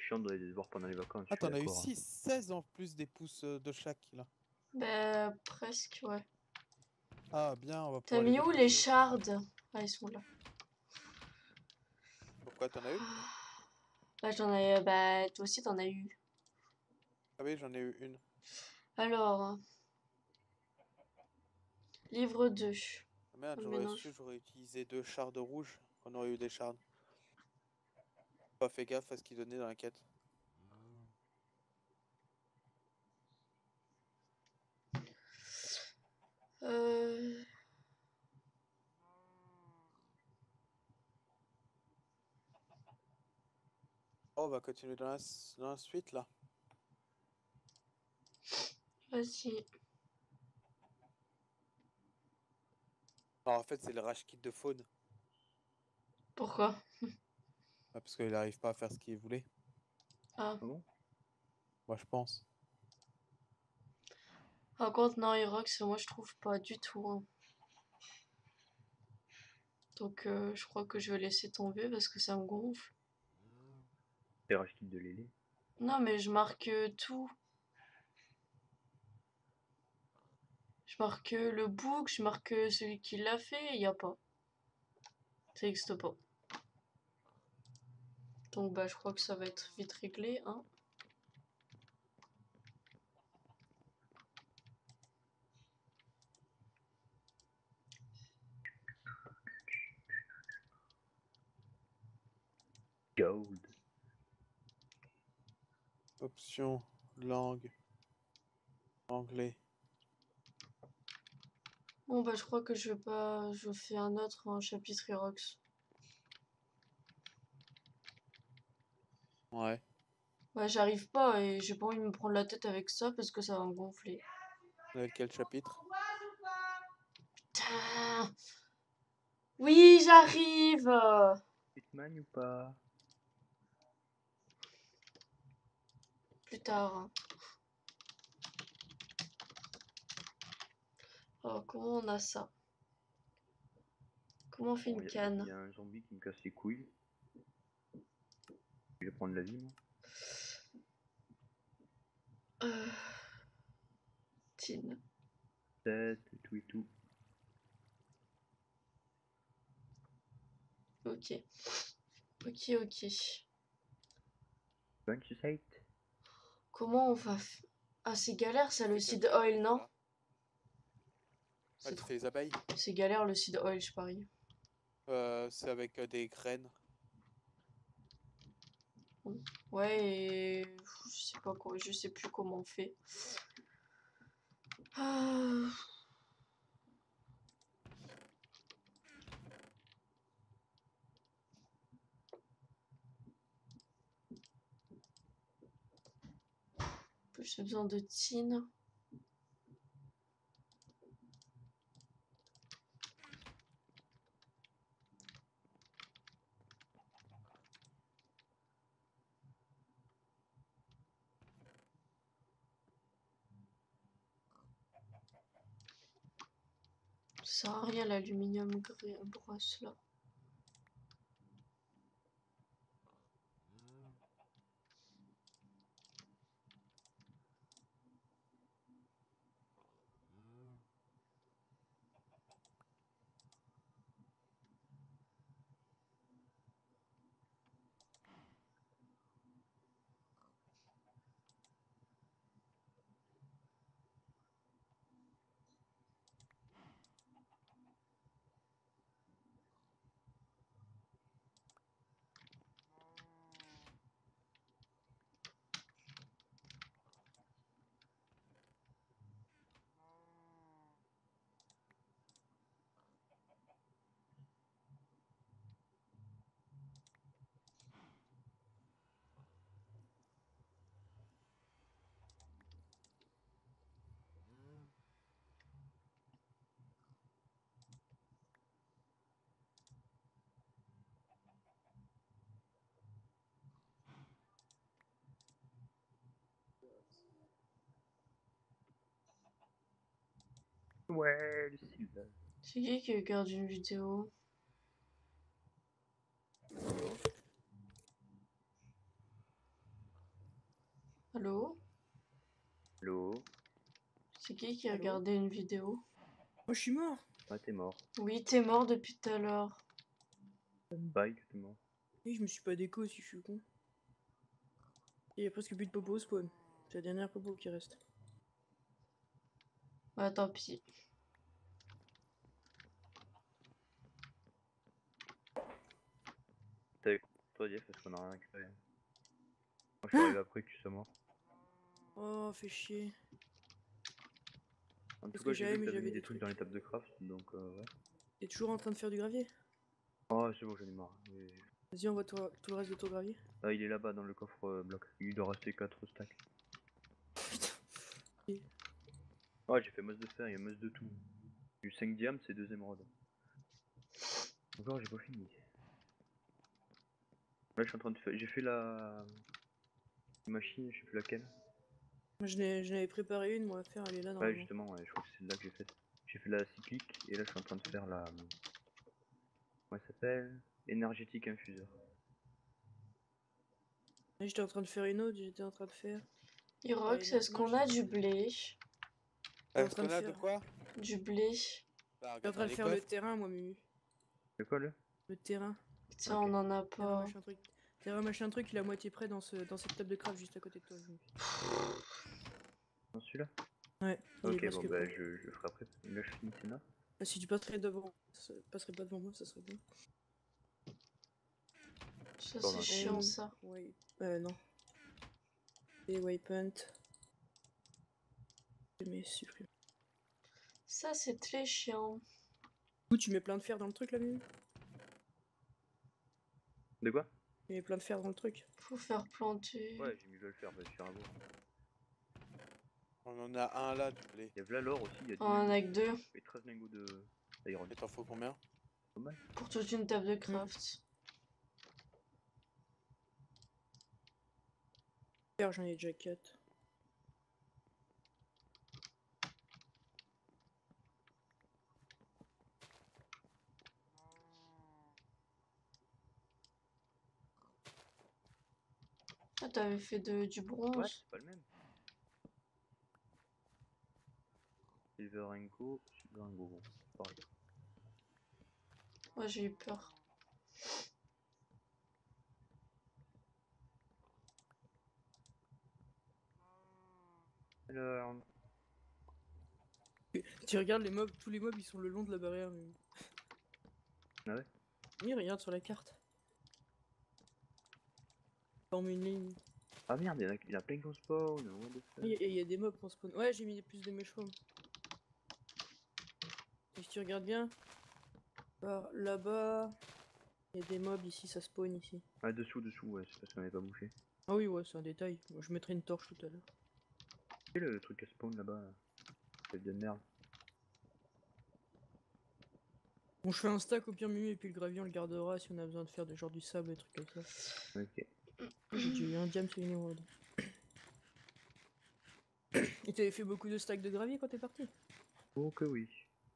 chiant de les voir pendant les vacances. Ah, je suis t'en as eu d'accord. 6, 16 en plus des pouces de chaque là. Bah, presque, ouais. Ah, bien, on va T'as pouvoir les mis où les dépouiller. shards? Ah, ils sont là. Pourquoi t'en as eu? Bah, j'en ai. Bah, toi aussi, t'en as eu. Ah oui, j'en ai eu une. Alors, livre 2. Ah merde, Un j'aurais mélange. su, j'aurais utilisé 2 shards rouges. On aurait eu des shards. Pas fait gaffe à ce qu'ils donnaient dans la quête. Euh... Oh, on va continuer dans la suite là. Vas-y. Alors, en fait, c'est le rage kit de faune. Pourquoi? Ah, parce qu'il n'arrive pas à faire ce qu'il voulait. Ah. Ah bon? Moi, je pense. Par contre, non, Herox, moi, je trouve pas du tout. Hein. Donc, je crois que je vais laisser tomber parce que ça me gonfle. C'est racheté de Lélé. Non, mais je marque tout. Je marque le book, je marque celui qui l'a fait, il n'y a pas. Ça n'existe pas. Donc bah je crois que ça va être vite réglé, hein. Gold. Option, langue, anglais. Bon bah je crois que je vais pas. Je fais un autre en chapitre Herox. Ouais. Ouais, j'arrive pas et j'ai pas envie de me prendre la tête avec ça parce que ça va me gonfler. Avec quel chapitre? Putain. Oui, j'arrive. Hitman ou pas? Plus tard. Alors comment on a ça? Comment on fait Bon, une il canne? y a un zombie qui me casse les couilles. Je vais prendre la vie, moi. Tin. Tête et tout et tout. Ok. Ok, ok. Bunch site. Comment on va Ah c'est galère ça le seed oil, non? Ah, C'est tu fais les abeilles? C'est galère le seed oil, je parie. C'est avec des graines. Ouais, et je sais pas quoi, je sais plus comment on fait. Ah. J'ai besoin de tin. Ça sert à rien l'aluminium brosse là. Ouais, le silver. C'est qui regarde une vidéo? Allô? Allo? C'est qui a Allô? regardé une vidéo? Moi, je suis mort. Ah, t'es mort. Oui, t'es mort depuis tout à l'heure. Bye, t'es mort. Oui, je me suis pas déco si je suis con. Il y a presque plus de popo au spawn. C'est la dernière popo qui reste. Bah tant pis. T'avais toi Jeff parce qu'on a rien récupéré. Moi je suis arrivé après que tu sois mort. Oh, fait chier. En tout Parce cas que j'ai j'avais, vu que mais t'avais j'avais mis des des trucs trucs. dans les tables de craft donc ouais. T'es toujours en train de faire du gravier? Oh c'est bon j'en ai marre. Vas-y, envoie toi tout le reste de ton gravier. Ah il est là-bas dans le coffre bloc. Il doit rester 4 stacks. Ok. Oh j'ai fait masse de fer, il y a masse de tout. J'ai eu 5 diamants c'est 2 émeraudes. Encore j'ai pas fini. Là je suis en train de faire. J'ai fait la machine, je sais plus laquelle. Moi, je n'avais préparé une, moi, à faire, elle est là Ouais normalement. justement ouais, je crois que c'est celle-là que j'ai faite. J'ai fait la cyclique et là je suis en train de faire la. Comment elle s'appelle? Énergétique infuseur. Là, j'étais en train de faire une autre, j'étais en train de faire. Irox, non, est-ce non, qu'on j'étais a pas du fait. blé? T'es en Est-ce train de qu'on a de faire. quoi? Du blé? Bah, J'étais en regarde train dans de les faire le coffres. terrain, moi, Mumu. C'est quoi le? Le terrain. Ça, Ok. on en a Terrain, pas. machin truc. Terrain, machin truc, il est à moitié près dans cette table de craft juste à côté de toi, Mumu. Dans celui-là? Ouais, il est Ok, bon presque bah prêt. je le ferai après. Là je finis là. Ah, si tu passerais devant, passerais pas devant moi, ça serait bien. Ça, Pardon. c'est chiant, ça. Ouais. Non. Et waypoint. Mais supprime. Ça, c'est très chiant. Du coup, tu mets plein de fer dans le truc là, Mumu? De quoi? Tu mets plein de fer dans le truc. Faut faire planter. Ouais, j'ai mis le faire, bah, je suis un voir. On en a un là, du blé. Il y a là l'or aussi, il y a 10 On en lingots. a que 2 Et 13 lingots de iron. Et t'en faut combien? Pas mal. pour toute une table de craft. Fer, j'en ai déjà 4. Ah, t'avais fait du Ouais, bronze. c'est pas le même. Silver Ingo, Silver Ingo, bon, c'est pareil. Ouais, j'ai eu peur. Alors, Tu regardes les mobs, tous les mobs ils sont le long de la barrière. Mumu. ah ouais? Oui, regarde sur la carte. Forme une ligne. Ah merde, il y en a plein qui ont spawn, what the fuck. Il y a des mobs qu'on spawn. Ouais, j'ai mis plus de méchants. Et si tu regardes bien, par là-bas, il y a des mobs ici, ça spawn ici. Ah, dessous, ouais, c'est parce qu'on avait pas bouché. Ah oui, ouais, c'est un détail. Moi, je mettrai une torche tout à l'heure. C'est le truc à spawn là-bas, là. C'est de merde. Bon, je fais un stack au pire Mumu et puis le gravier on le gardera si on a besoin de faire des genres du sable et des trucs comme ça. Ok. J'ai déjà eu un diam, c'est une émeraude. Et t'avais fait beaucoup de stacks de gravier quand t'es parti? Oh que oui.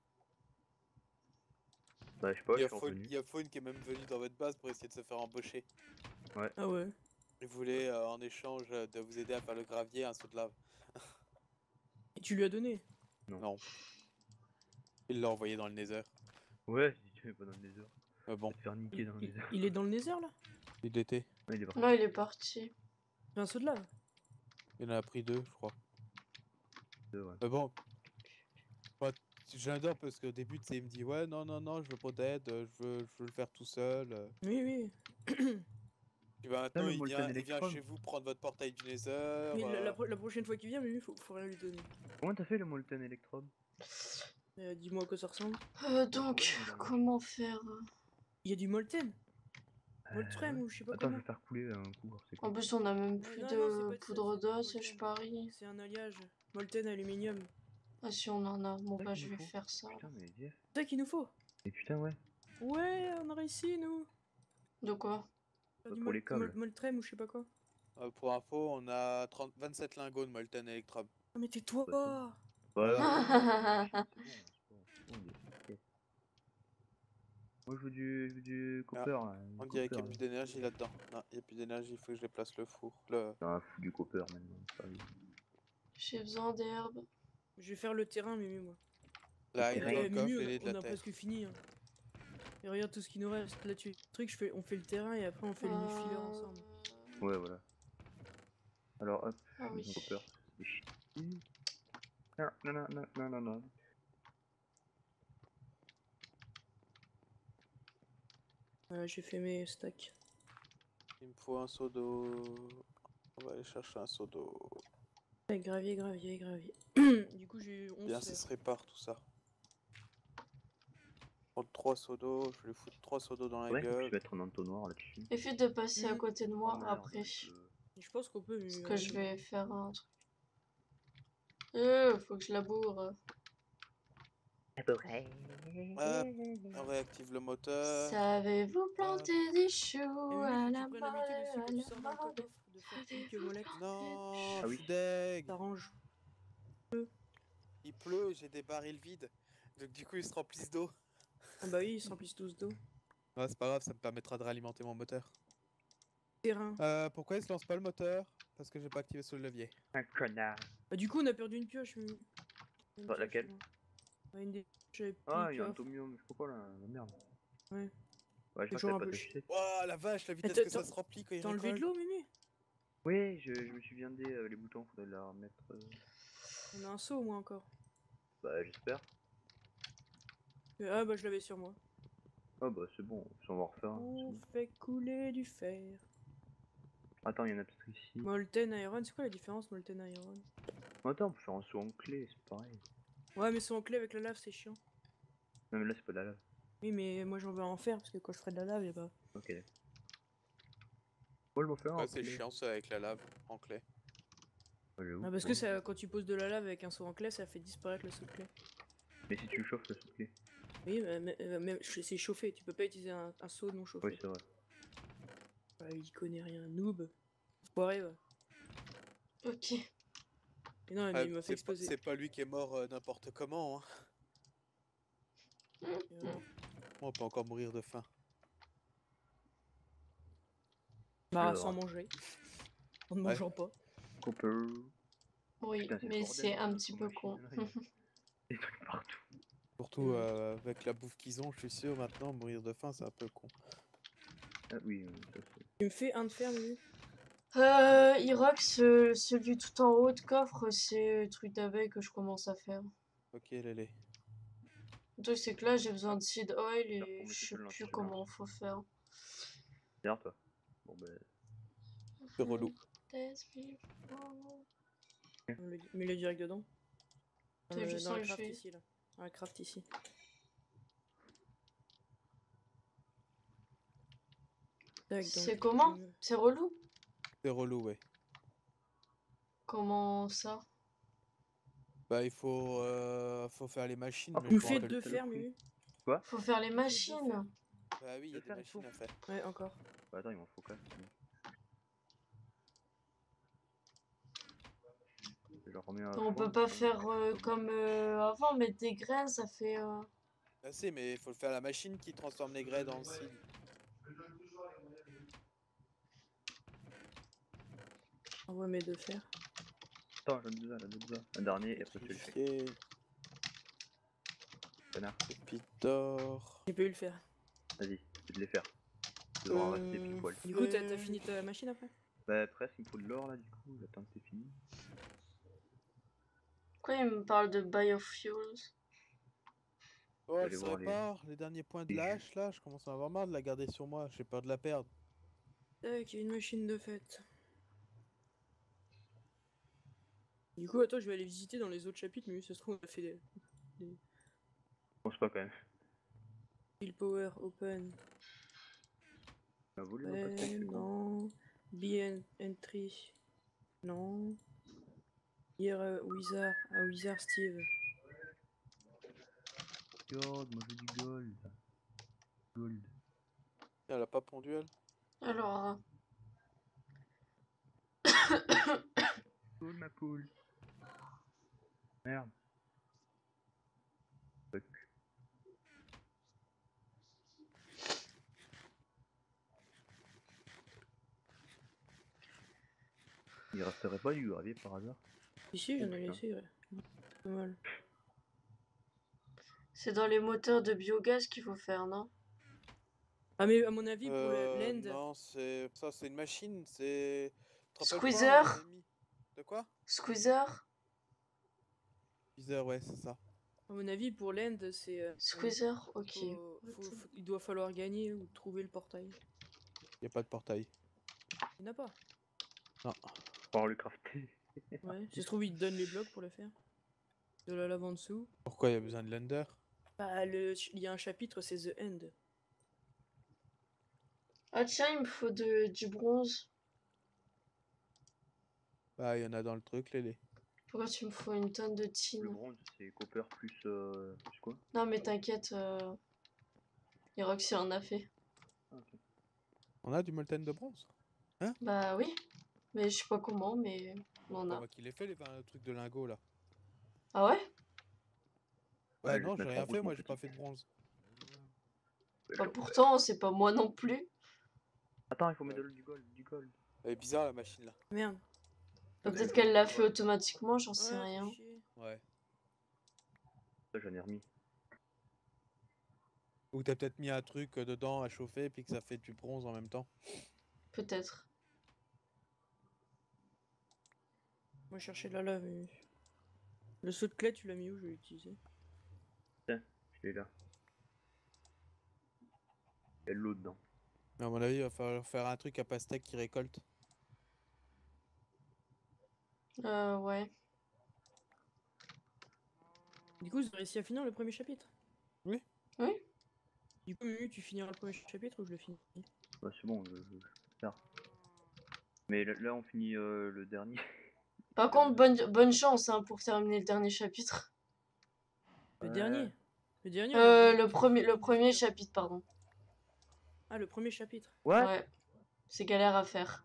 Bah je sais pas, je suis revenu. Il y a Faune qui est même venu dans votre base pour essayer de se faire embaucher. Ah ouais. Il voulait en échange de vous aider à faire le gravier un saut de lave. Et tu lui as donné? Non. Il l'a envoyé dans le Nether. Ouais, si tu es pas dans le nether. Bon, Va te faire niquer dans le nether. Il est dans le nether là? il l'était. Ouais, il est parti. Non, il est parti. C'est un saut de lave? Il en a pris 2, je crois. Ouais. Mais bon. Moi, j'adore parce qu'au début, tu sais, il me dit ouais, non, je veux pas d'aide, je veux le faire tout seul. Oui, oui. Puis bah, maintenant, le il Molten vient Electrum. chez vous prendre votre portail du Nether. Mais la prochaine fois qu'il vient, Mumu, faut rien lui donner. Comment t'as fait le Molten Electrum? Dis-moi à quoi ça ressemble. Donc, Ouais, mais comment faire? Il y a du molten? Moltrem ouais. ou je sais pas Attends, je comment. vais faire couler un coup, voir c'est quoi. En plus, on a même Non, plus non, de c'est pas poudre c'est pas d'os, molten. je parie. C'est un alliage. Molten aluminium. Ah si, on en a. Bon, C'est ça bah, qu'il je nous vais faut. faire ça. Putain, mais Jeff. C'est ça qu'il nous faut. Et putain, ouais. Ouais, on a réussi nous. De quoi? Faire Pour les câbles. Moltrem ou je sais pas quoi. Pour info, on a 27 lingots de Molten Electrum. Ah mais tais-toi. Voilà. C'est bon, c'est bon. Yes. Moi je veux du copper. Là, du On dirait qu'il copper, n'y a là. plus d'énergie là-dedans. Non, il n'y a plus d'énergie, il faut que je déplace le four. Le... Putain, fous du copper maintenant. ça y est. J'ai besoin d'herbe. Je vais faire le terrain, Mimi, moi. Là, il est dans le Mimi, coffre, il est de on la a terre. presque fini. Hein. Et regarde tout ce qui nous reste. Là, on fait le terrain et après on fait le nid-filer ensemble. Ouais, voilà. Alors hop, Ah oui. du copper. C'est chier. Non, non, non, non, non, non. Voilà, j'ai fait mes stacks. Il me faut un seau d'eau. On va aller chercher un seau d'eau. Ouais, gravier, gravier, gravier. Du coup, j'ai eu 11 Bien, ça fer. se répare tout ça. Prendre 3 seaux d'eau, je vais lui foutre 3 seaux d'eau dans la Ouais, faut que je gueule. mette un entonnoir là-dessus. Évite de passer à Mm. côté de Oh moi merde, après. avec le... Et je pense qu'on peut. Parce Mimi, que je vas-y. vais faire un truc. Faut que je laboure. On réactive le moteur. Savez-vous planter des choux Et Mimi, à faut que la tu prennes l'habitude aussi mode, quand à tu la sors dans le mode? coffre de faire clic molette. Non, Ah je oui. suis deg. T'arranges. Il pleut, j'ai des barils vides. Donc du coup, ils se remplissent d'eau. Ah bah oui, ils se remplissent tous d'eau. Ouais, c'est pas grave, ça me permettra de réalimenter mon moteur. Terrain. Pourquoi il se lance pas le moteur? Parce que j'ai pas activé sur le levier. Un connard. Bah, du coup, on a perdu une pioche, Mimi. Une Bah, pioche, laquelle? moi. Ouais, une des pioches Ah, il y a un coffre. tomium, je sais pas quoi là, la merde. Ouais. Ouais, je C'est crois toujours que un peu t'avais pas chiant. touché. Oh la vache, la vitesse Attends, que ça se remplit quand il T'as enlevé de récolte. l'eau, Mimi? Oui, je me suis viandé les boutons, faudrait la remettre. On a un seau au moins encore. Bah, j'espère. Ah bah, je l'avais sur moi. Ah bah, c'est bon, on va en refaire un. c'est On bon. fait couler du fer. Attends, il y en a peut-être ici. Molten Iron, c'est quoi la différence, Molten Iron? Attends, on peut faire un saut en clé, c'est pareil. Ouais, mais saut en clé avec la lave, c'est chiant. Non, mais là, c'est pas de la lave. Oui, mais moi j'en veux en faire parce que quand je ferai de la lave, et bah. Ok. Moi, je m'en fais un en Ouais, c'est clé. chiant ça avec la lave en clé. Ouais, j'avoue, Ah, parce bon. que ça, quand tu poses de la lave avec un saut en clé, ça fait disparaître le saut de clé. Mais si tu chauffes le saut de clé. Oui, mais c'est chauffé, tu peux pas utiliser un seau non chauffé. Oui, c'est vrai. Ouais, il connaît rien, noob. Foiré, ouais. Ok. Et non, mais il m'a fait exploser. C'est pas lui qui est mort n'importe comment. Hein. On peut encore mourir de faim. Bah, Alors. sans manger. En ne Ouais. mangeant pas. Copper. Oui, Putain, mais le c'est bordel, un dans petit notre peu con. machine, là, il y a des trucs partout. Surtout avec la bouffe qu'ils ont, je suis sûr maintenant, mourir de faim c'est un peu con. Ah oui, ça c'est. Tu me fais un de fer, Mimi? Irox, celui tout en haut de coffre, c'est le truc d'abeille que je commence à faire. Ok, Lélé. Le truc, c'est que là, j'ai besoin de seed oil Faire et tomber je tout sais seul dans plus ce comment silence. faut faire. Derrière toi. Bon, ben. C'est relou. Mets-le direct dedans. C'est juste Dans la que craft j'ai- ici, là. Dans la craft ici. Tac, donc, C'est comment? C'est relou? C'est relou, ouais. Comment ça? Bah il faut faire les machines. Ah, mais Tu me je me fais rappelle 2 plus. fer, Mimi? Quoi? Faut faire les Tu me fais 2 machines. fer. Bah oui, il y a De des faire, il machines faut. à faire. Ouais, encore. Bah, attends, il m'en faut 4. Je remets un On foin, peut pas ça, faire pas comme beaucoup. avant, mettre des graines, ça fait... Bah si, mais il faut le faire la machine qui transforme les grès dans le seed. Envoie mes 2 fer. Attends, j'en ai besoin. Un dernier et après celui-ci. Électrifié, Connard. pépite d'or. J'ai pas eu le fer. Vas-y, je vais te les faire. Tu devras en rester pile poil. Du coup, t'as fini ta machine après? Bah, presque, il me faut de l'or là, du coup. J'attends que c'est fini. Pourquoi il me parle de biofuels? Oh, Je vais elle aller se voir répare, les derniers points de les la jus. hache là, je commence à avoir marre de la garder sur moi, j'ai peur de la perdre. Tac, il y a une machine de fête. Du coup, attends, je vais aller visiter dans les autres chapitres, mais ça se trouve, on a fait des Je pense pas quand même. Fill Power Open. On a volé le Ouais, paquet, c'est con. non. Entry. Non. Here, Wizard. Ah, Wizard Steve. Gold, moi je veux du gold. Gold. Elle a pas pondu elle? Alors, Gold, ma poule. Merde. Fuck. Il resterait pas du gravier par hasard? Ici, j'en ai putain. laissé, ouais. Pas mal. C'est dans les moteurs de biogaz qu'il faut faire, non? Ah, mais à mon avis, pour le land, Non, c'est ça, c'est une machine. C'est. Tu te rappelles Squeezer. pas, on avait mis- De quoi? Squeezer? Squeezer, ouais, c'est ça. à mon avis, pour land, c'est. Squeezer, ok. Il doit falloir gagner ou trouver le portail. Y a pas de portail. Il n'y en a pas. Non. Pour le crafter. Ouais. Si ça se trouve, il te donne les blocs pour le faire. De la lave en dessous. Pourquoi y a besoin de l'ender? Bah, il y a un chapitre, c'est The End. Ah tiens, il me faut du bronze. Bah, y en a dans le truc, Lélé. Pourquoi tu me faut une tonne de Le tin? bronze, c'est copper plus quoi? Non mais t'inquiète, Roxy en a fait. Ah, ok. On a du molten de bronze? Bah oui, mais je sais pas comment, mais on en C'est a. moi qui l'ai fait, les trucs de lingots là. Ah ouais? Ouais, Ouais, je vais non, te j'ai mettre rien en fait, rouge, moi mon j'ai pas petit. fait de bronze. Bah pourtant, c'est pas moi non plus. Attends, il faut mettre du gold, du gold. Elle est bizarre la machine là. Merde. Bah, Ouais, peut-être je qu'elle l'a vois. fait automatiquement, j'en sais Ouais, rien. fais chier. Ouais. Ça, j'en ai remis. Ou t'as peut-être mis un truc dedans à chauffer puis que ça fait du bronze en même temps. Peut-être. Moi, je cherchais de la lave. Mais... Le saut de clé, tu l'as mis où? Je vais l'utiliser. Tiens, je l'ai là. Il y a de l'eau dedans. Mais à mon avis, il va falloir faire un truc à pastèque qui récolte. Ouais. Du coup, vous avez réussi à finir le premier chapitre? Oui. Oui? Du coup, Mumu, tu finiras le premier chapitre ou je le finis? Bah, c'est bon, je vais faire. Mais là, on finit le dernier. Par contre, bonne chance hein, pour terminer le dernier chapitre. Le Ouais. dernier? Le dernier, on a Le premier chapitre. chapitre, pardon. Ah, le premier chapitre. Ouais. Ouais. C'est galère à faire.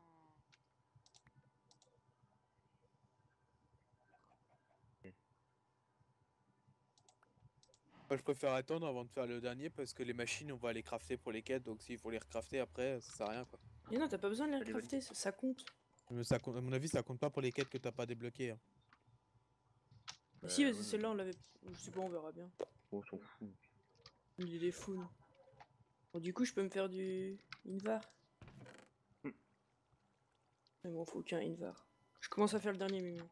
Moi, je préfère attendre avant de faire le dernier parce que les machines, on va les crafter pour les quêtes. Donc s'il faut les recrafter après, ça sert à rien quoi. Et non, t'as pas besoin de les Allez, crafter, ça compte. Mais ça, à mon avis, ça compte pas pour les quêtes que t'as pas débloquées. Hein. Si, ouais, vas-y, celle-là, on l'avait. Je sais pas, on verra bien. on s'en fout. Il est des fous. nous. Bon, du coup, je peux me faire du Invar. Hmm. Mais bon, faut qu'un Invar. Je commence à faire le dernier Mumu.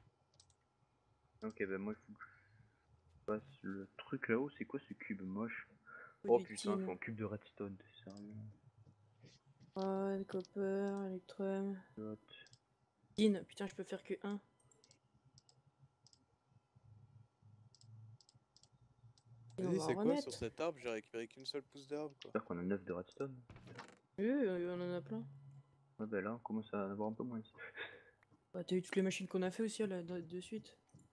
Ok, bah moi, il faut que je fasse le truc là-haut. C'est quoi ce cube moche? Faut Oh du putain, tin. faut un cube de redstone, t'es sérieux? Ouais, copper, electrum. Dot. Tin, putain, je peux faire que un. Et on Vas-y, va c'est en quoi sur remettre. cet arbre? J'ai récupéré qu'une seule pousse d'herbe quoi. J'espère qu'on a 9 de redstone. Oui, on en a plein. Ouais, bah là, on commence à en avoir un peu moins. Bah, t'as eu toutes les machines qu'on a fait aussi là, de suite.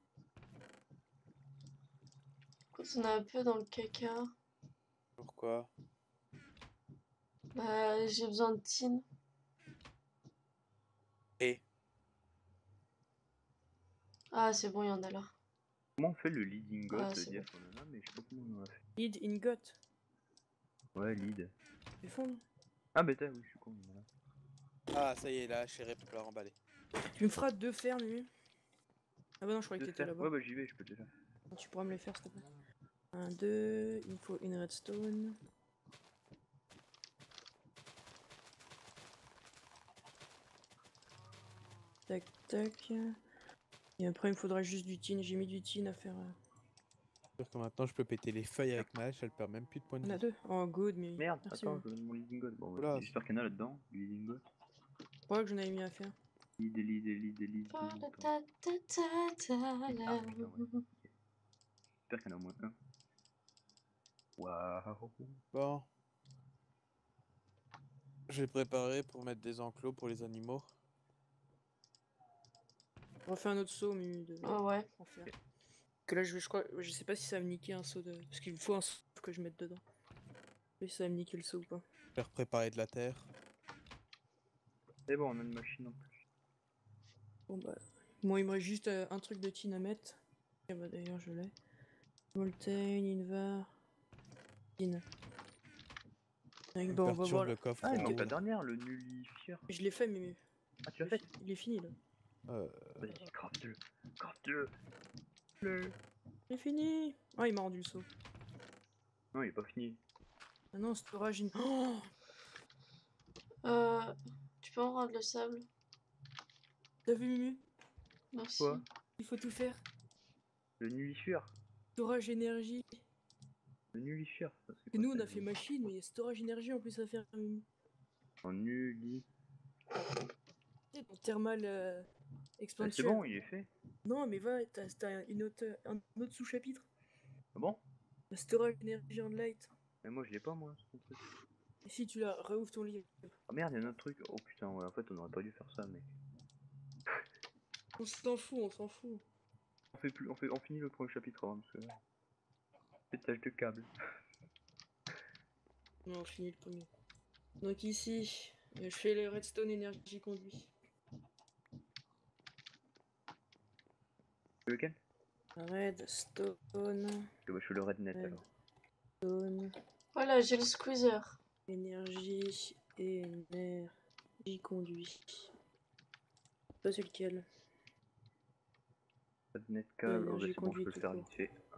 Écoute, on a un peu dans le caca. Pourquoi? Bah, j'ai besoin de tin. Et Ah, c'est bon, il y en a là. Comment on fait le lead ingot? Ah, c'est EDF, on en a, mais je sais pas comment on en a fait. Lead, ingot. Ouais, lead. C'est fond, là. Ah, bah oui, je suis con. Voilà. ah, ça y est, là, chérie, peut la remballer. Tu me feras 2 fers, Mumu. Ah bah non, je croyais que Deux t'étais fers. là-bas. Ouais, bah j'y vais, je peux déjà. Tu pourras me les faire, s'il te plaît. 1, 2, il me faut une redstone. Tac, tac. Et après, il me faudra juste du tin. J'ai mis du tin à faire. Sûr que maintenant, je peux péter les feuilles avec ma hache, elle perd même plus de points de On a vie. 2. Oh, good, mais. Merde, Merci, attends, Mumu. je donne mon lead ingot. Bon, bah, Oula, j'espère qu'il y en a là-dedans, du lead ingot. Je crois que j'en avais mis à faire. Lead. Ta Attends. ta ta ta ta Ah, la. putain, ouais. Ok. J'espère qu'il y en a au moins un. Waouh. Bon. Je vais préparer pour mettre des enclos pour les animaux. On refait un autre saut, Mumu. De... Oh ouais. en fer. Que là, je crois. Je sais pas si ça va me niquer un saut de. Parce qu'il me faut un saut que je mette dedans. Je sais si ça va me niquer le saut ou pas. Je vais préparer de la terre. C'est bon, on a une machine en plus. Bon bah. Moi, il me reste juste un truc de tin à mettre. Ah bah d'ailleurs, je l'ai. Molten, Invar. Tin. Je Bon, on va perturbe voir. le coffre. Ah, en il manque haut, la là. dernière, le nullifieur. Je l'ai fait, mais. Ah, tu l'as fait? Il est fini là. Vas-y, crafte-le. Crafte-le. Le... C'est fini. Ah, il m'a rendu le saut. Non, il est pas fini. Ah non, storage in... Oh, Tu peux en rendre le sable? t'as vu, Mumu? Merci. Quoi? Il faut tout faire. Le nullifure. Storage énergie. Le nullifure. Ça, c'est Et quoi, nous, on ça, a fait machine, mais il y a storage énergie en plus à faire, Mumu. En nulli. Tu sais, ton thermal Ah, expansion. c'est bon, il est fait. Non, mais va, t'as un autre sous-chapitre. Ah bon? La storage énergie en light. Mais moi, je l'ai pas, moi, ce truc. Et si tu l'as, réouvre ton livre. Ah merde, il y a un autre truc. Oh putain, ouais, en fait, on aurait pas dû faire ça, mais. On s'en fout, on s'en fout. On fait plus, on finit le premier chapitre avant, parce que. Pétage de câble. Non, on finit le premier. Donc ici, je fais le redstone énergie conduit. Lequel? Redstone, Je fais le rednet Ouais. alors. stone, Voilà, j'ai le squeezer. énergie conduit. Pas c'est lequel. Rednet câble, oh bah énergie c'est bon, je peux conduite le tout faire court. vite fait. Hop.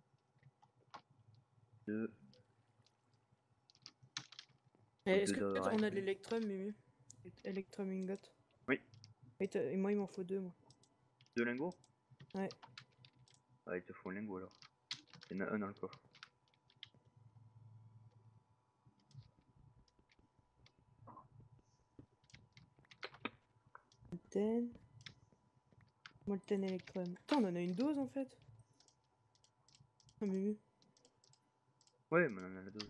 2. Est-ce deux que peut-être on a de adresses. l'électrum, Mumu? Electrum ingot. Oui. Et moi, il m'en faut 2, moi. 2 lingots? Ouais. Ah, il te faut un lingot alors. Il y en a un dans le coffre. Molten Electrum. Putain, on en a une dose en fait. Ah, Mumu. Ouais, mais on en a la dose.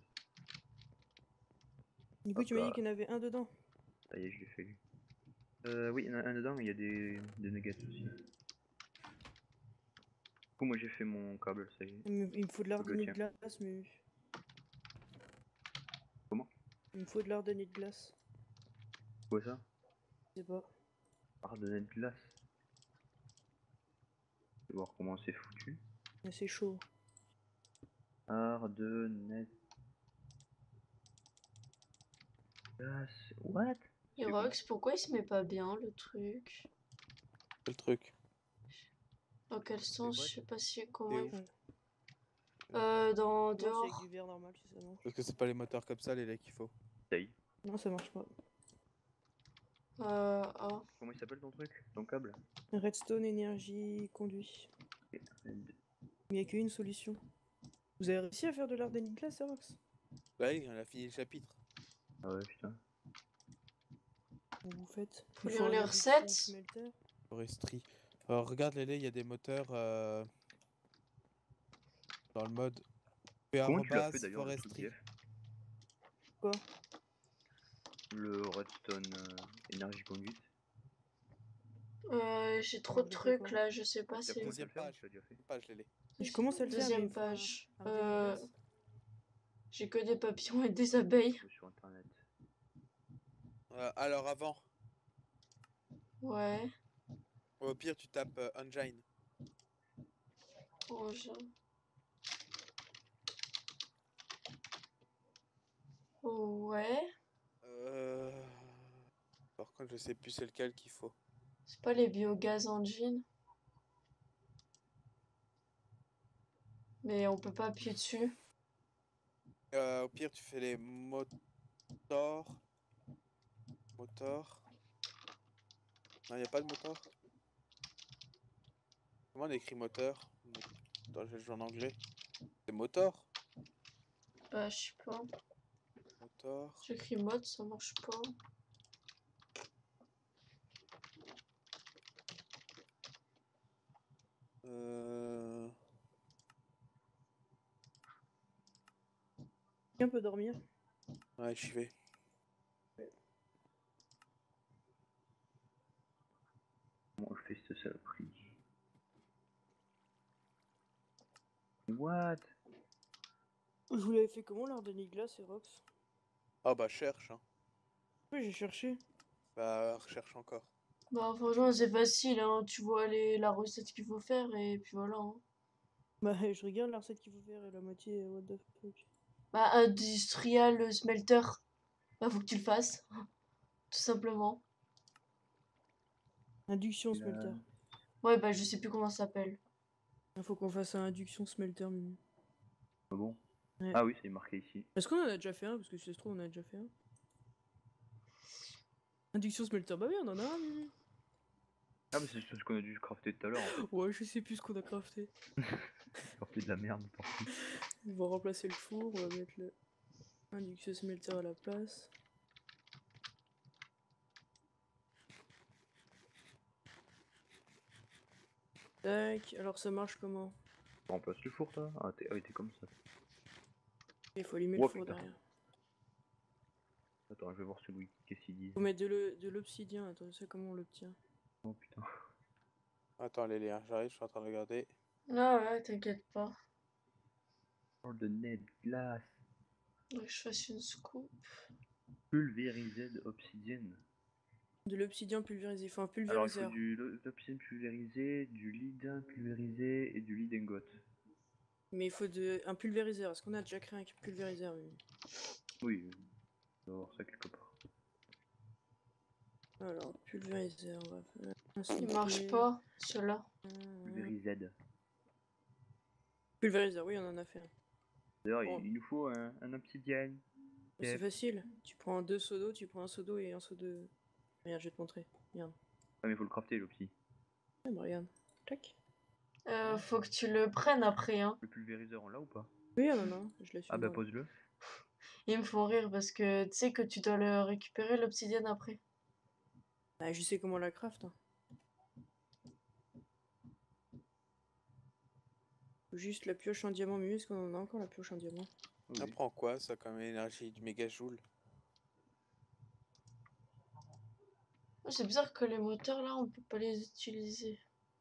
Du coup, Hop tu m'as là. dit qu'il y en avait un dedans. Ça y est, je l'ai fait lui. Oui, il y en a un dedans, mais il y a des nuggets aussi. Du coup, moi j'ai fait mon câble, ça y est. Il me faut de l'ardennite de tiens. glace, Mumu. Comment? Il me faut de l'ardennite de glace. Quoi ça? Je sais pas. Ardennais de glace. Je vais voir comment c'est foutu. Mais c'est chaud. Ardennais glace. What? Et C'est Rox, pourquoi il se met pas bien le truc? Quel truc? Dans quel sens? quoi, Je sais pas si comment Et il où? faut. Dans Voir si avec dehors. du verre normal si ça marche. Parce que c'est pas les moteurs comme ça, les laits qu'il faut. Ça y est. Non, ça marche pas. Ah. Comment il s'appelle ton truc? Ton câble? Redstone énergie conduit. Ok. Il n'y a qu'une solution. Vous avez réussi à faire de l'ardennite de glace, Rox? Bah oui, on a fini le chapitre. Ah ouais, putain. Comment vous faites? Faut Il lire un les induction recettes. smelter. Foresterie. Alors regarde les laits, il y a des moteurs dans le mode Comment tu l'as arrobas fait d'ailleurs le truc foresterie. Jeff? Quoi? Le redstone énergie conduite? J'ai trop de J'ai fait trucs quoi? là, je sais pas Tu as c'est. commencé à Deuxième le faire ou page. tu l'as déjà fait? Page les laits. Je commence à le faire. mais il Deuxième me faut page. ardennite de glace. J'ai que des papillons et des abeilles. Ou sur internet. Alors avant, Ouais. au pire tu tapes engine. Oh, ouais. Par contre, je sais plus c'est lequel qu'il faut. C'est pas les biogaz engine. Mais on peut pas appuyer dessus. Au pire, tu fais les motors. Motor. Non, il a pas de moteur. Comment on écrit moteur? Attends, je vais le jouer en anglais. C'est motor. Bah, je sais pas. Motor. J'écris mode, ça marche pas. Quelqu'un peut dormir? Ouais, j'y vais. Comment je fais cette saloperie? What? Je vous l'avais fait comment l'ardennite de glace et Rox? Ah bah cherche, hein. Oui, j'ai cherché. Bah recherche encore. Bah, franchement, c'est facile, hein. Tu vois la recette qu'il faut faire et puis voilà, hein. Bah, je regarde la recette qu'il faut faire et la moitié, what the fuck. Bah, industrial smelter. Bah, faut que tu le fasses. Tout simplement. Induction Il a- smelter. Ouais, bah je sais plus comment ça s'appelle. Il faut qu'on fasse un induction smelter, Mimi. Ah bon? Ouais. Ah oui, c'est marqué ici. Est-ce qu'on en a déjà fait un? Parce que si ça se trouve, on en a déjà fait un. Induction smelter, bah oui, on en a un, Mimi. Ah mais c'est ce qu'on a dû crafter tout à l'heure en fait. Ouais, je sais plus ce qu'on a crafté. Crafter de la merde, tant pis. On va remplacer le four, on va mettre le induction smelter à la place. Tac, alors ça marche comment? Tu remplaces le four toi? Ah, oui, t'es comme ça. Il faut allumer Oh, le four putain. derrière. Attends, je vais voir celui. Qu'est-ce qu'il dit? Faut mettre de l'obsidian, attends, je sais comment on l'obtient. Oh putain. Attends les liens, j'arrive, je suis en train de regarder. Ah ouais, t'inquiète pas. Oh, de net glace. Donc je fasse une scoop. Pulvérisé d'obsidienne. De l'obsidian pulvérisé, enfin Alors il faut pulvériseur. de l'obsidienne pulvérisé, du lead pulvérisé et du lead ingot. Mais il faut un pulvériseur. Est-ce qu'on a déjà créé un pulvériseur? Oui. Oui, on va voir ça quelque part. Alors, pulvériseur, on va faire un Il slipper. marche pas, ceux-là. Pulvérisé. Pulvériseur, oui, on en a fait un. D'ailleurs, Oh. il nous faut un obsidienne. C'est Yep. facile. Tu prends deux seaux d'eau, tu prends un seau d'eau et un seau de... Regarde, je vais te montrer. Regarde. Ah mais il faut le crafter l'opsi. Ouais, bah, regarde. Tac. Faut que tu le prennes après, hein. Le pulvériseur on l'a ou pas? Oui, on en a un. Je l'ai sur Ah bah moi, là. pose-le. Ils me font rire parce que tu sais que tu dois le récupérer l'obsidienne après. Bah, je sais comment la craft. Hein. Faut juste la pioche en diamant, mieux. Est-ce qu'on en a encore la pioche en diamant? Oui. Ça prend quoi ça comme énergie du mégajoule? Oh, c'est bizarre que les moteurs là, on peut pas les utiliser.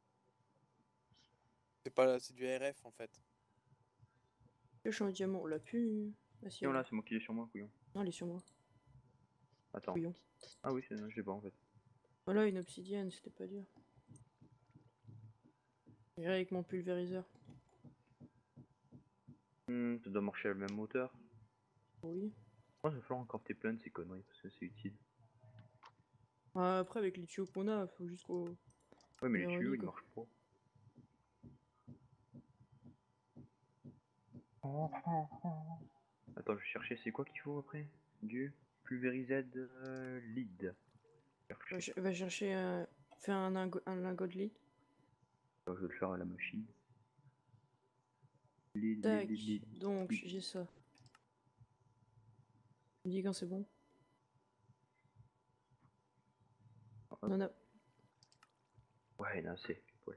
C'est pas là, c'est du RF en fait. Pioche en diamant, on l'a pu. Ah si, Tiens elle est là, là. c'est moi qui l'ai sur moi, couillon. Non, elle est sur moi. Attends. Couillon. Ah oui, je l'ai pas en fait. Voilà, une obsidienne, c'était pas dur. J'irai avec mon pulvériseur. Ça doit marcher à le même moteur. Oui. Moi, il va falloir encore crafter plein de ces conneries parce que c'est utile. Après, avec les tuyaux qu'on a, faut juste qu'on... Ouais, mais Et les on tuyaux lit, ils quoi. marchent pas. Attends, je vais chercher, c'est quoi qu'il faut après? Du pulvérisé lead. Va chercher faire un lingot de lit. Je vais le faire à la machine. Lead, Tac. lead. Donc, j'ai ça. Tu me dis quand c'est bon. Hop. Non, non. Ouais, non, c'est. Ouais.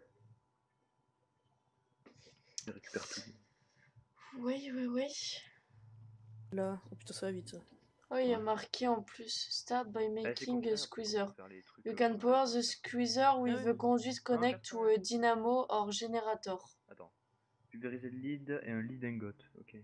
Je récupère tout. Oui, oui, oui. Là. Oh putain, ça va vite ça. Oh, il y a marqué en plus. Start by making a squeezer. You can power the squeezer with the conduit connect to a dynamo or generator. Attends. Pulvériser le lead et un lead ingot. Ok.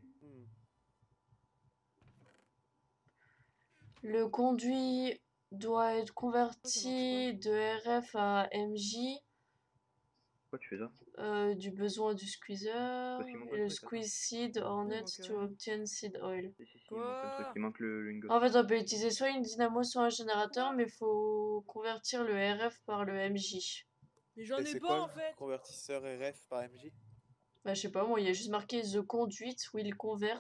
Le conduit doit être converti de RF à MJ. Pourquoi tu fais ça? Du besoin du squeezer. Parce qu'il manque Et un le truc, squeeze seed or Il nuts manque to rien. obtain seed oil. Si, il manque un truc, il manque le ingot. En fait, on peut utiliser soit une dynamo, soit un générateur, mais faut convertir le RF par le MJ. Mais j'en Et ai c'est pas quoi en fait. le convertisseur RF par MJ? Bah, je sais pas, moi, il y a juste marqué the conduit will convert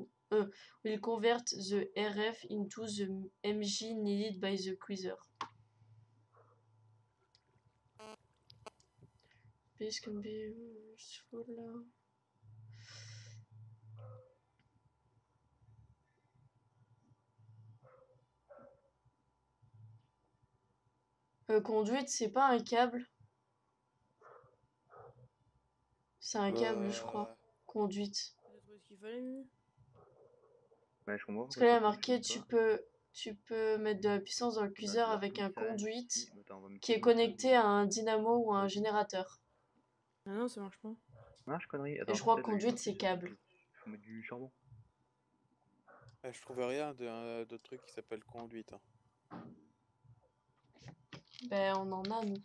the RF into the MJ needed by the squeezer. This can be useful. Conduite, c'est pas un câble. C'est un câble, je crois. Conduite. T'as trouvé ce qu'il fallait, Mimi? Ouais, je comprends. Parce que là, il y a marqué tu peux mettre de la puissance dans le cuiseur avec un conduit qui est connecté à un dynamo ou à un générateur. Ah non, ça marche pas. Marche, connerie. Et je crois que conduite, c'est câble. Faut mettre du charbon. Je trouve rien de truc qui s'appelle conduite. Hein. Ben, on en a, nous.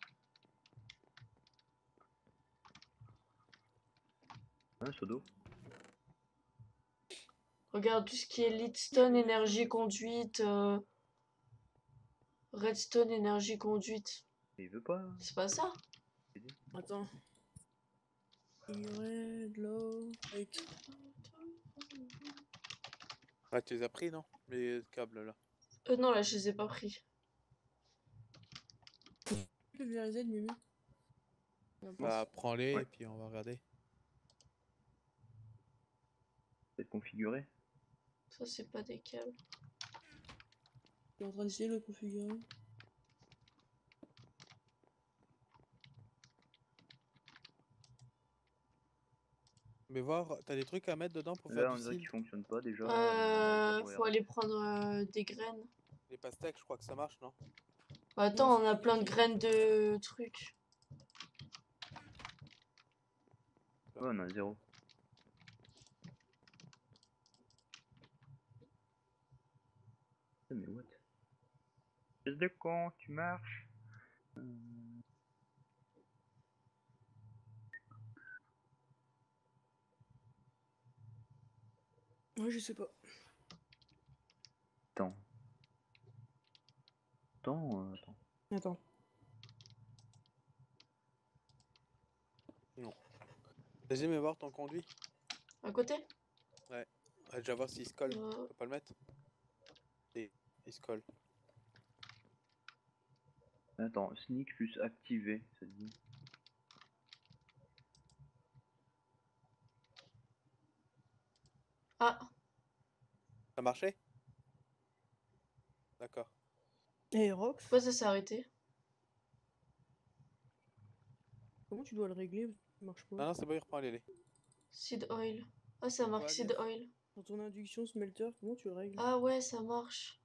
Un seau d'eau. Regarde tout ce qui est leadstone, énergie conduite, redstone, énergie conduite. Il veut pas. C'est pas ça? Attends. Ignorer, de l'eau, avec... Ah, tu les as pris, non? Les câbles, là. Non, là, je les ai pas pris. Pulvériser de Mumu. Bah, prends-les Ouais. et puis on va regarder. C'est configuré. Ça, c'est pas des câbles. Je suis en train d'essayer de le configurer. Mais voir, t'as des trucs à mettre dedans pour Là, faire on du dirait cil. qu'il fonctionne pas déjà. avec le Faut RR. aller prendre des graines. Les pastèques, je crois que ça marche, non? Bah, attends, on a plein de graines de trucs. Ouais, on a 0. Mais what? Espèce de con, tu marches. Ouais, je sais pas. Attends. Attends. Attends. Non. Vas-y, mais voir ton conduit. À côté? Ouais. On va déjà voir s'il se colle. Euh. On peut pas le mettre? Et il se colle. Attends, sneak plus activé, ça te dit. Ah, Ça marchait? D'accord. Et Rox, pourquoi ça s'est arrêté? comment tu dois le régler? Ça marche pas. Non, non, c'est bon, il reprend les laits. Seed oil. Ah, ça marque Ouais, seed Agnès. oil. Dans ton induction smelter, comment tu le règles? Ah ouais, ça marche.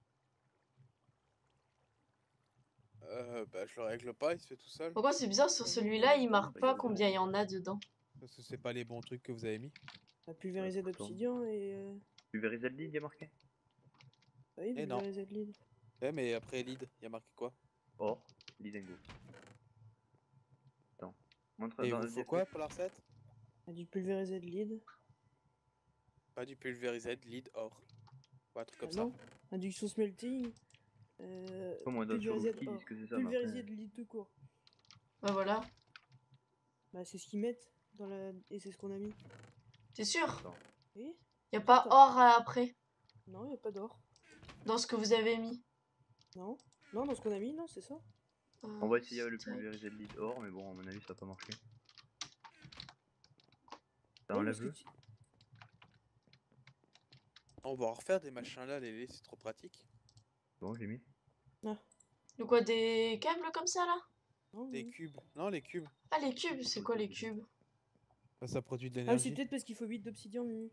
Bah, je le règle pas, il se fait tout seul. Pourquoi c'est bizarre, sur celui-là, il marque pas combien il y en a dedans. Parce que c'est pas les bons trucs que vous avez mis. La pulvérisé d'obsidian et... Pulvériser le lead, il y a marqué. Ah oui, Eh non. pulvérisé de lead. Ouais, mais après lead, il y a marqué quoi? Or, lead and go. Attends. Montre Et il dans vous le faut quoi pour la recette? Ah, du pulvérisé de lead. Pas du pulvérisé, lead, or. Ou un truc comme Ah ça. non, induction smelting. Moi, dans sur Pulvérisé l'outil, ils or. disent que c'est ça, mais Pulvérisé après... de lead tout court. Bah voilà. Bah c'est ce qu'ils mettent dans la... Et c'est ce qu'on a mis. T'es sûr? Attends. Oui? Y a pas Attends. or après, Non, y a pas d'or. dans ce que vous avez mis. Non. Non, dans ce qu'on a mis, non, c'est ça. On va essayer le Stack. pulvériser de lead or, mais bon, à mon avis, ça va pas marcher. Ça Oui, enlève parce que le. tu- On va en refaire des machins là, les laits, c'est trop pratique. Bon, j'ai mis. De quoi, des câbles comme ça là? Non, Les non. cubes. Non, les cubes. Ah, les cubes, c'est quoi les cubes? Bah, ça produit de Ah, mais l'énergie. c'est peut-être parce qu'il faut 8 d'obsidian, Mumu.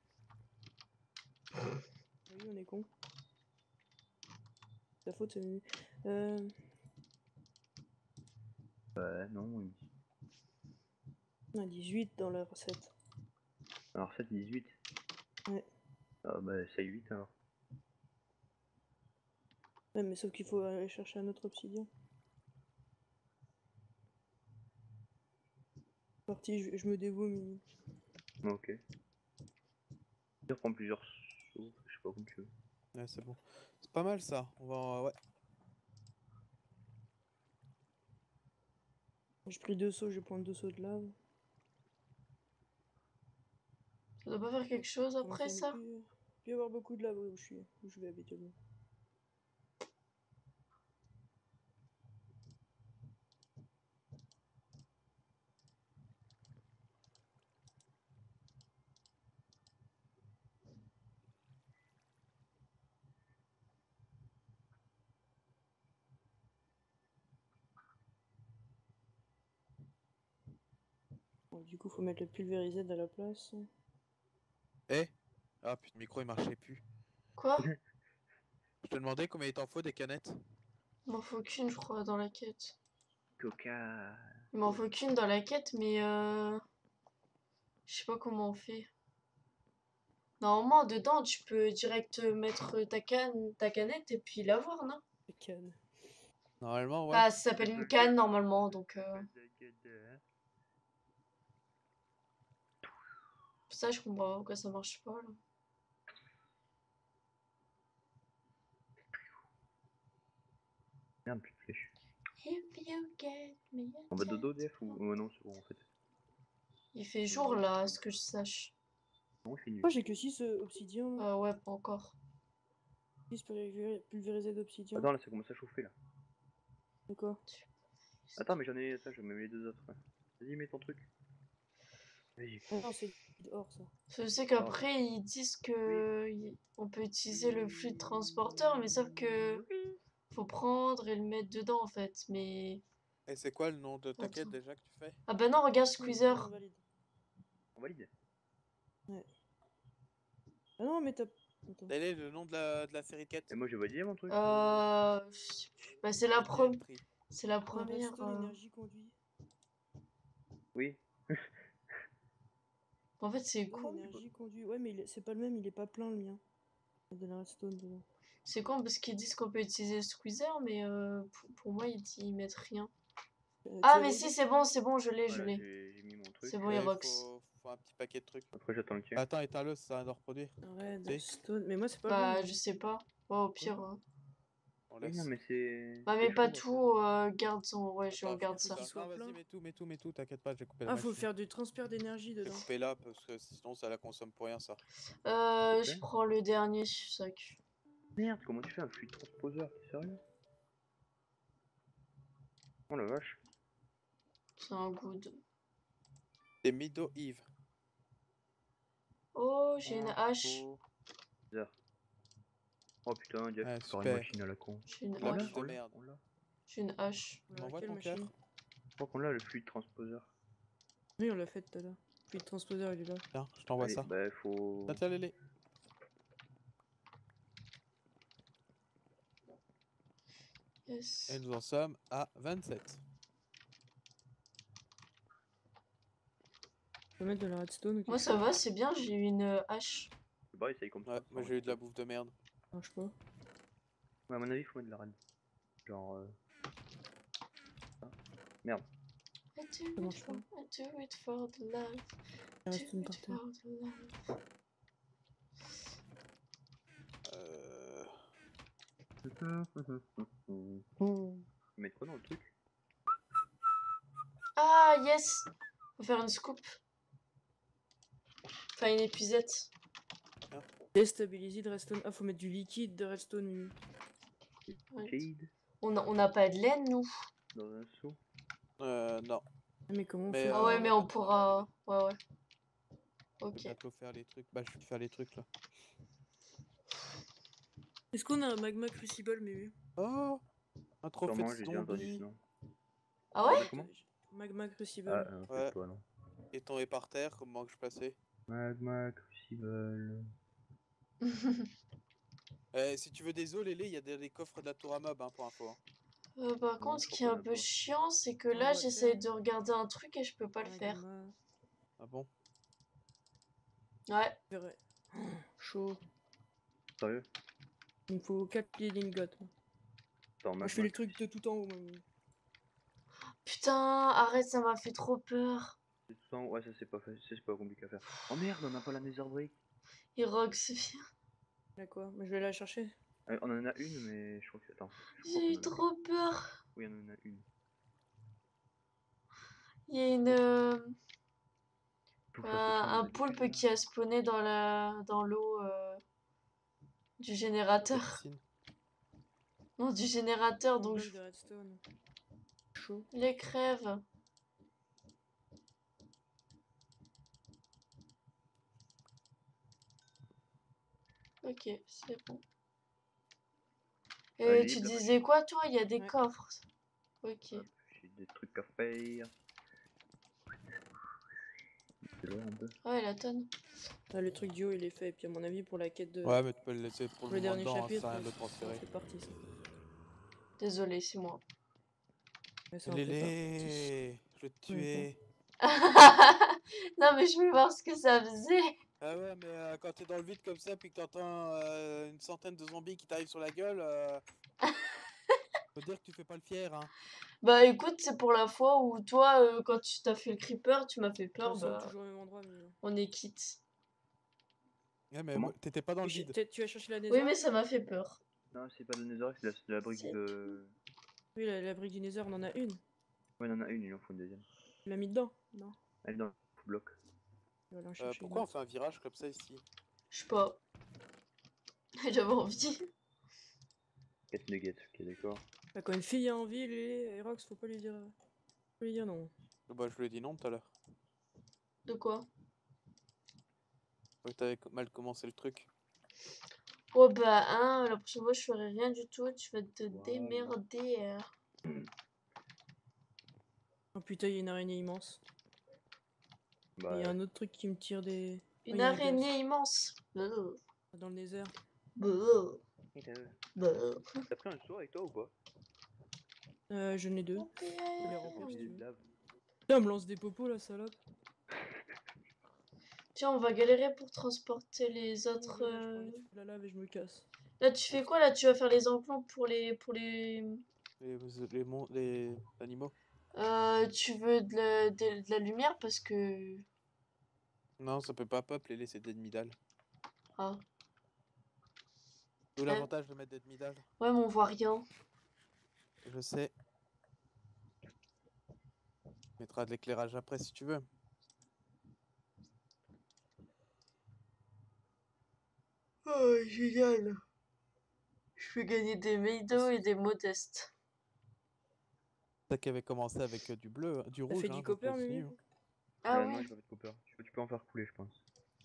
Oui, on est con. C'est ta faute, c'est Mumu. Ouais, non, oui. On a 18 dans la recette. Alors, 7, 18. Ouais. Ah, bah, c'est 8 alors. Ouais, mais sauf qu'il faut aller chercher un autre obsidian. Parti, je me dévoue, Mumu. Ok. Je prends plusieurs sauts, je sais pas comme tu veux. Ouais, c'est bon. C'est pas mal ça. On va. Ouais. J'ai pris 2 seaux, je vais prendre 2 seaux de lave. Ça doit pas faire quelque chose Commence après à ne ça? plus y avoir beaucoup de lave où je vais habituellement. Bon, du coup, faut mettre le pulvérisé à la place. Eh? Ah putain, le micro il marchait plus. Quoi? Je te demandais combien il t'en faut des canettes? Il m'en faut qu'une, je crois, dans la quête. Coca. Il m'en faut qu'une dans la quête, mais je sais pas comment on fait. Normalement, dedans, tu peux direct mettre ta canette et puis l'avoir, non? La canne. Normalement, ouais. Ah, ça s'appelle une canne normalement, donc ça, je comprends pas pourquoi ça marche pas là. Merde, plus de flèches. Youpi. you get me On va dodo DF ou non c'est bon en fait. Il fait jour là, à ce que je sache. Non il fait nuit. Moi j'ai que 6 obsidiens, là. Ouais, pas encore. 6 pulvérisés d'obsidian. Attends là ça commence à chauffer là. De quoi? Attends mais j'en ai ça, je me mets les deux autres. Ouais. Vas-y mets ton truc. Vas-y. Ah non, c'est or ça. Je sais qu'après ils disent que on peut utiliser le fluide transporteur, mais sauf que faut prendre et le mettre dedans en fait. Mais Et c'est quoi le nom de ta Attends. quête déjà que tu fais? ah bah non, regarde On Squeezer. valide. On valide. Ah non, mais t'as. Attends. Quel est le nom de la série de quêtes? Et moi j'ai validé mon truc. Je sais plus. Bah c'est la c'est la Un première. redstone énergie conduit. Oui. En fait c'est Ouais, con. énergie conduit. Ouais, mais c'est pas le même, il est pas plein le mien. Il y a de la redstone dedans. C'est con parce qu'ils disent qu'on peut utiliser Squeezer, mais pour moi ils mettent rien. Ah Tu mais as si raison. c'est bon, je l'ai, je Voilà, l'ai. j'ai mis mon truc. C'est bon, Ouais, Irox. faut un petit paquet de trucs. Après j'attends le tien. Attends, éteins-le, ça va nous reproduire. Redstone. Mais moi, c'est pas Bah le je sais pas. Ouais, au pire. On Oui laisse. non mais c'est. Bah c'est mais pas chaud, après. tout, garde son. Ouais, je Attends, regarde fais ça. tout soit Non, plein. vas-y, mets tout, t'inquiète pas, j'ai coupé la Ah, faut machine. faire du transfert d'énergie J'ai dedans. coupé là parce que sinon ça la consomme pour rien ça. Je prends le dernier sac. Merde comment tu fais un fluide transposeur, t'es sérieux? Oh la vache. C'est un good. C'est Mido Eve. Oh, j'ai une hache. Bizarre. Oh putain, Jeff, Ouais, faut faire une super. machine à la con. J'ai une La hache. bouffe de merde. On l'a. J'ai une hache. M'envoie Quelle ton cœur. machine? Je crois qu'on l'a le fluide transposeur. Oui, on l'a fait tout à l'heure. Puis le transposeur, il est là. Tiens, je t'envoie Allez, ça. bah faut. Tiens, Lélé. Yes. Et nous en sommes à 27. On peut mettre de la redstone ou quelque Moi ça chose? va, c'est bien, j'ai eu une hache. Bah essaye comme ça. Ouais, moi j'ai eu de la bouffe de merde. Ça marche pas. Ouais, à mon avis, faut mettre de la reine. Genre. Ah. Merde. I do Ça marche it for, I do it for the life. La Do redstone it par terre. for the life. Mettre quoi dans le truc? Ah yes. Faut faire une scoop. Enfin une épuisette. Déstabiliser de redstone. Ah, faut mettre du liquide de redstone. Ouais. Jade On n'a pas de laine nous. dans un seau. Non. Ah, mais comment on Mais, fait? Ah ouais on mais va on bientôt pourra. Ouais ouais. On va Ok. bientôt faire les trucs. Bah, je vais faire les trucs là. Est-ce qu'on a un magma crucible, mais Oh, un trophée Sûrement, de j'ai déjà entendu zombie. ce nom. Ah ouais? Comment? Magma crucible. Ah, Ouais. peut-être pas, non. Et tombé par terre, comment que je passais. Magma Crucible. Si tu veux des os, Lélé, il y a des coffres de la tour à mob hein, pour info. Hein. Par Non, contre, je ce qui est crois un qu'on a peu pas. chiant, c'est que On là, va le j'essaie faire. de regarder un truc et je peux pas le faire. Magma. Ah bon? Ouais. Vrai. Chaud. Sérieux? Il me faut 4 pieds d'ingot. Attends, Moi, je fais les trucs de tout en haut. Moi. Putain, arrête, ça m'a fait trop peur. Ouais, ça c'est pas facile, c'est pas compliqué à faire. Oh merde, on a pas la Nether Brick. Irox, viens. Là quoi? Mais je vais la chercher. On en a une, mais je crois que. Attends. Je crois J'ai eu qu'on en a trop peur. une. Oui, on en a une. Il y a une, Faut que je fasse le tour un des poulpe habitudes. qui a spawné dans l'eau du générateur. Piscine. Non, du générateur, Un donc bloc je de redstone. Chaud. les crève. Ok, c'est bon. Et Allez, tu la disais quoi, toi? Il y a des Ouais. coffres. Ok. Hop, j'ai des trucs à faire. C'est loin un peu. Ouais, la tonne. Ah, le truc du haut il est fait. Et puis à mon avis pour la quête de. Ouais, mais tu peux le laisser pour pour le le moment dernier dedans, hein, chapitre. ça sert à rien de le ça transférer. fait partie ça. Désolé, c'est moi. Mais ça en fait partie. Lélé, je vais te tuer. Non, mais je veux voir ce que ça faisait. Ah ouais, mais quand t'es dans le vide comme ça, puis que t'entends une centaine de zombies qui t'arrivent sur la gueule, faut dire que tu fais pas le fier, hein. Bah écoute, c'est pour la fois où toi, quand tu t'as fait le creeper, tu m'as fait peur, On semble bah toujours au même endroit. Mais... on est quitte. Ouais, mais Comment? t'étais pas dans le vide. Peut-être tu as cherché la Nether. Oui, mais ça m'a fait peur. Non, c'est pas de la Nether, c'est la brique C'est de. Oui, la brique du Nether, on en a une. Ouais, il en a une, il en faut une deuxième. Tu l'as mis dedans? Non. Elle est dans le bloc. Je vais aller en chercher Pourquoi on une. fait un virage comme ça ici? Je sais pas. J'avais envie. 4 nuggets, ok, d'accord. Bah, quand une fille est en ville et Rox, faut pas lui dire. Faut lui dire non. Bah, je lui ai dit non tout à l'heure. De quoi? Ouais, t'avais mal commencé le truc. Oh bah, hein, la prochaine fois, je ferai rien du tout. Tu vas te Wow. démerder. Oh putain, il y a une araignée immense. Et Bah, il y a un autre truc qui me tire des. Une il y a un araignée immense. Beuh. gaz dans le Nether. Beuh. Beuh. t'as pris un seau avec toi ou pas? J'en ai deux. Ok. Je les J'ai remporte si des tu veux. laves. Putain, elle me lance des popos la salope. Tiens, on va galérer pour transporter les Je autres. prends la lave et je me casse. Là, tu fais quoi là? Tu vas faire les enclos pour les. Les animaux. Tu veux de la lumière parce que. Non, ça peut pas pop les laisser d'ennemis dalle. Ah. D'où l'avantage de mettre d'ennemis dalle. Ouais, mais on voit rien. Je sais. Tu mettras de l'éclairage après si tu veux. Oh, génial. Je peux gagner des Meido et des Modestes. Ça qui avait commencé avec du bleu, du T'as rouge. fait hein, du ça copper, continue, Mimi? hein. Ah Non, oui. j'ai pas fait de copper. Tu peux en faire couler, je pense.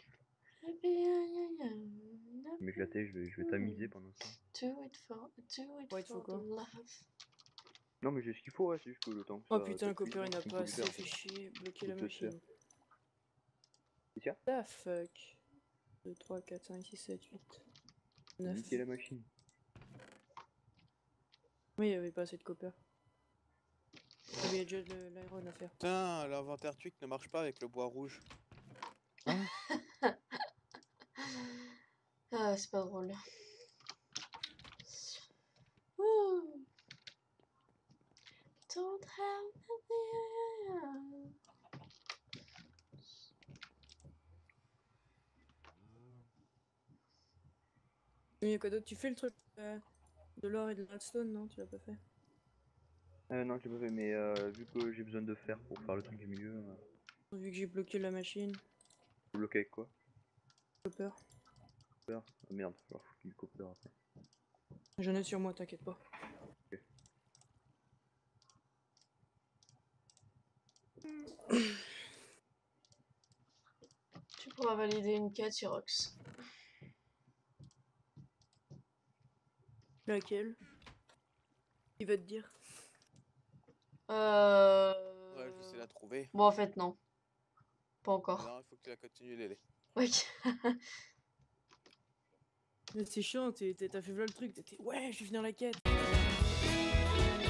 M'éclater, je vais t'amuser pendant ça. Do it for Ouais, il te faut quoi? the love. Non, mais j'ai ce qu'il faut, ouais, c'est juste que le temps que Oh ça. putain, ça le copper cuise, il n'a il faut pas lui assez faire. fait chier. Bloquer Faut la te le machine. faire. C'est ça? Ah fuck. 2, 3, 4, 5, 6, 7, 8, 9. Niquer la machine. Oui, il n'y avait pas assez de copper. Ah, mais il y a déjà de l'iron à faire. Putain, l'inventaire Twig ne marche pas avec le bois rouge. Ah, c'est pas drôle. Ouh. Don't have nothing. Mais il y a quoi d'autre? Tu fais le truc de l'or et de la redstone, non? Tu l'as pas fait? Non, je l'ai pas fait, mais vu que j'ai besoin de fer pour faire le truc du milieu, Vu que j'ai bloqué la machine. faut bloquer avec quoi? Copper. Copper. Ah merde, il va falloir foutre du copper après. J'en ai sur moi, t'inquiète pas. Tu pourras valider une quête, Irox. Laquelle? Il va te dire. Ouais, je sais la trouver. Bon, en fait, non. Pas Mais encore. non, il faut que tu la continues, Lélé. Ok. Mais c'est chiant, t'as fait voilà le truc, t'étais ouais, je vais finir la quête.